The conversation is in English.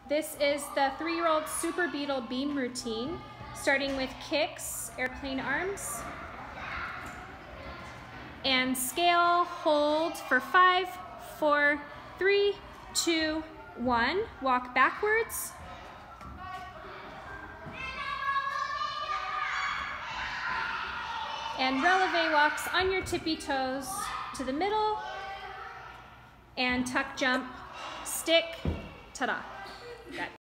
This is the 3-year-old Super Beetle beam routine, starting with kicks, airplane arms, and scale, hold for 5, 4, 3, 2, 1. Walk backwards. And releve walks on your tippy toes to the middle, and tuck jump, stick, ta-da.